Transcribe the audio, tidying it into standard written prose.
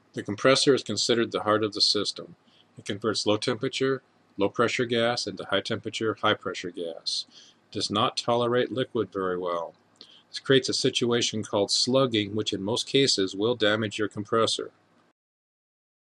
The compressor is considered the heart of the system. It converts low temperature, low pressure gas into high temperature, high pressure gas. It does not tolerate liquid very well. This creates a situation called slugging, which in most cases will damage your compressor.